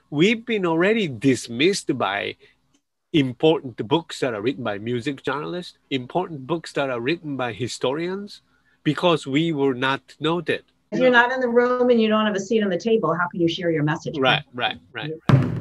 we've been already dismissed by important books that are written by music journalists, important books that are written by historians, because we were not noted. If you're not in the room and you don't have a seat on the table, how can you share your message? Right.